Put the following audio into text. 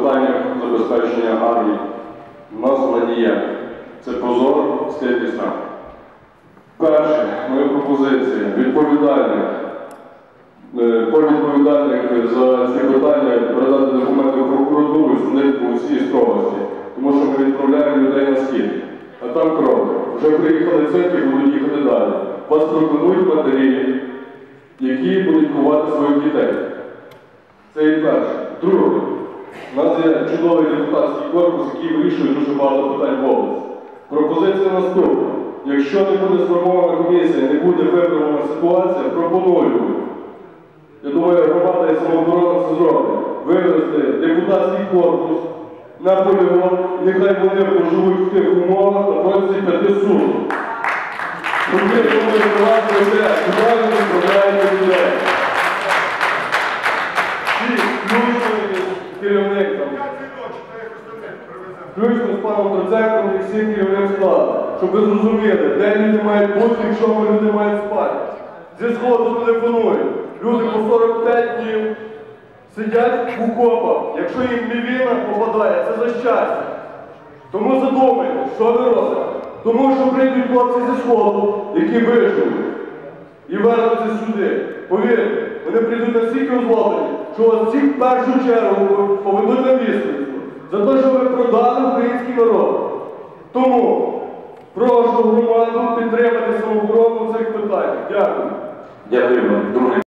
питаннях забезпечення армії. У нас надія. Це прозоро, стійкість. Перше, моя пропозиція відповідальних за ці питання передати документи в прокуратуру і судити по усій строгості. Тому що ми відправляємо людей на схід. А там кров. Вже приїхали церкви і будуть їхати далі. Вас пропонують матері, які будуть ховати своїх дітей. Це і перше. Друге, у нас є чудовий депутатський корпус, який вирішує дуже багато питань в області. Пропозиція наступна. Якщо не буде сформована комісія, не буде виправлена ситуація, пропоную. Я думаю, громада і самооборона це зроблять. Вивести депутатський корпус на полігон, нехай вони поживуть в тих умовах на протязі 5 суток. Тоді, коли відбувається те, куди ви відправляєте людей. Керівник там, включно з паном Троценком і всім керівним складом, щоб ви зрозуміли, де люди мають бути, якщо люди мають спати. Зі сходу телефонують. Люди по 45 днів сидять в окопах. Якщо їм мівіна попадає, це за щастя. Тому задумайте, що ви робите. Тому що прийдуть хлопці зі сходу, які виживуть і вернуться сюди. Повірте, вони прийдуть настільки озлоблені, що вас всіх в першу чергу поведуть на вісництво за те, що ви продали український народ. Тому прошу громаду підтримати самооборону в цих питаннях. Дякую. Дякую вам.